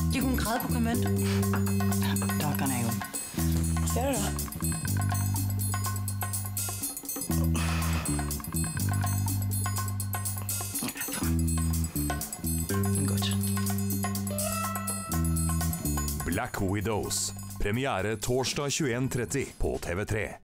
De kunne græde på komment. Dokkerne jo. Ser du det? Godt. Black Widows. Premiere torsdag 21:30 på TV3.